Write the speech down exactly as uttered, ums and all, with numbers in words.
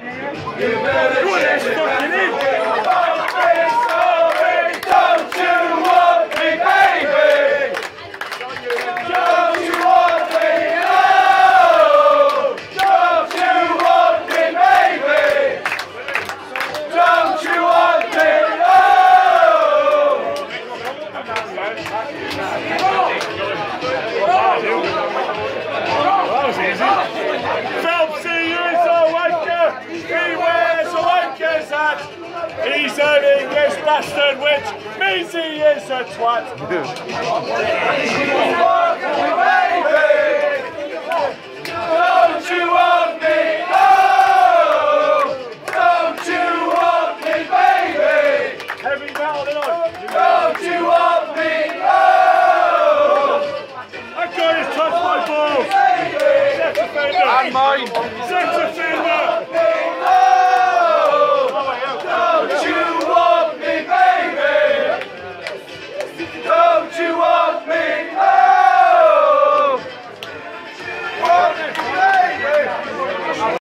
He's an English bastard, which means he is a twat. Don't you want me? Oh! Don't you want me, baby? Heavy metal tonight. Don't you want me? Oh! That guy has touched my balls. And mine.